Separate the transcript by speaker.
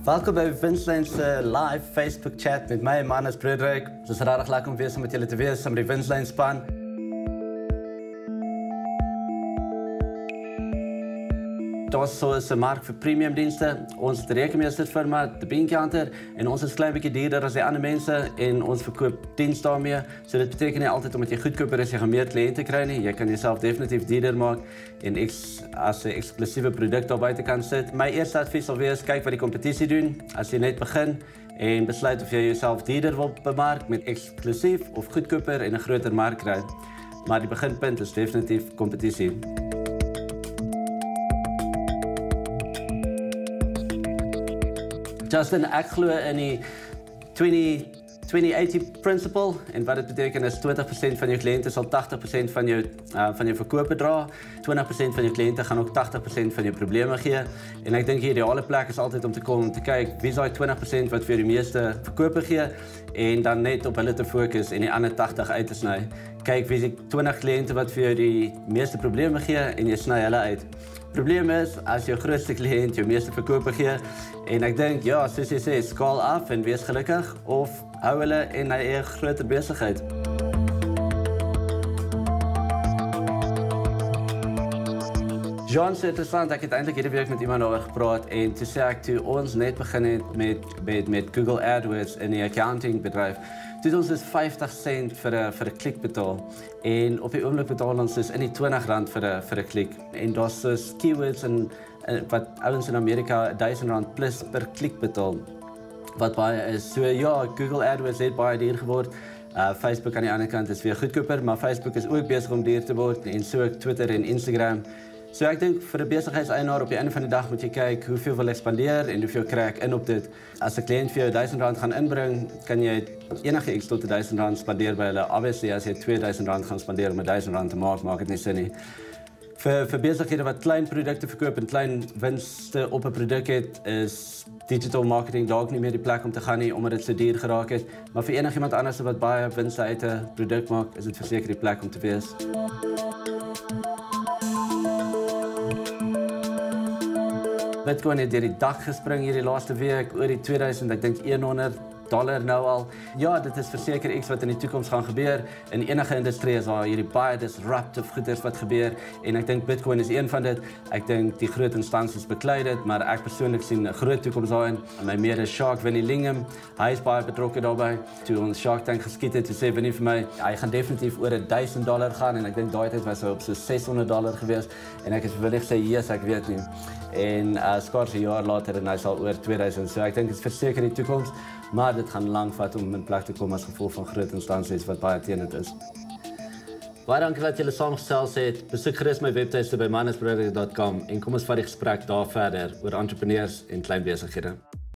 Speaker 1: Welkom bij Winslyn se live Facebook chat met my Manus Broederik. Het is regtig lekker om weer saam met julle te wees, saam met die Winslyn span. Daar's so 'n mark vir premium dienste. Ons het 'n rekenmeesterfirma, die Beancounter, en ons is klein bietjie duurder as die ander mense en ons verkoop dienste daarmee. So dit beteken nie altyd omdat jy goedkoper is, jy gaan meer kliënte kry nie. Jy kan jouself definitief duurder maak en as 'n eksklusiewe produk daar buite kan sit. My eerste advies sal wees, kyk wat die kompetisie doen as jy net begin en besluit of jy jouself duurder wil bemark met eksklusief of goedkoper en 'n groter mark kry. Maar die beginpunt is definitief kompetisie. Justin, ek glo in die 20-80 principle en wat dit beteken is 20% van jou kliënte sal 80% van jou verkope dra. 20% van jou kliënte gaan ook 80% van jou probleme gee. En ek dink die ideale plek is altyd om te kom om te kyk wie is daai 20% wat vir die meeste verkope gee en dan net op hulle te fokus en die ander 80 uit te sny. Kyk wie is die 20 kliënte wat vir jou die meeste probleme gee en jy sny hulle uit. Probleem is as jou grootste kliënt jou meeste verkope gee en ek dink ja, soos jy sê, skaal af en wees gelukkig of hou hulle en hy 'n groter besigheid. John sê interessant, ek het eintlik hierdie week met iemand daaroor gepraat en toe sê ek toe ons net begin het met Google AdWords in die accounting bedryf. Toe ons dus 50 cent vir 'n klik betaal en op die oomblik betaal ons dus in die R20 vir 'n klik en daar's so keywords en wat ouens in Amerika R1000 plus per klik betaal wat baie is. So ja, Google AdWords het baie duur geword. Facebook aan die ander kant is weer goedkoper, maar Facebook is ook besig om duur te word en so ook Twitter en Instagram. So ek dink vir 'n besigheidseienaar op die einde van die dag moet jy kyk hoeveel wil ek spandeer en hoeveel kry ek in op dit. As 'n kliënt vir jou R1000 gaan inbring, kan jy enige iets tot R1000 spandeer by hulle. Obviously as jy R2000 gaan spandeer om R1000 te maak dit nie sin nie. Vir besighede wat klein produkte verkoop en klein winste op 'n produk het, is digital marketing dalk nie meer die plek om te gaan nie omdat dit so duur geraak het, maar vir enigiemand anders wat baie winste uit 'n produk maak, is dit verseker die plek om te wees. Bitcoin het deur die dak gespring hierdie laaste week, oor die 2000, ek dink $100 nou al. Ja, dit is verseker iets wat in die toekoms gaan gebeur. In enige industrie is daar hierdie baie disruptive goeders wat gebeur en ek dink Bitcoin is een van dit. Ek dink die groot instansies beklei dit, maar ek persoonlik sien 'n groot toekoms daarin. My mede Shark Vinnie Lingham, hy is baie betrokke daarbey. Toe ons Shark Tank geskiet het, toe sê Vinnie vir my, hy gaan definitief oor $1000 gaan en ek dink daai tyd was hy op so $600 gewees en ek het verwillig sê, yes, ek weet nie. En skaars 'n jaar later en hy sal oor 2000. So ek dink dit is verseker die toekoms, maar dit gaan lank vat om in plek te kom as gevolg van groot instansies wat baie teen dit is. Baie dankie dat julle saamgesels het. Besoek gerus my webtuiste by manusbroederik.com en kom ons vat die gesprek daar verder oor entrepreneurs en klein besighede.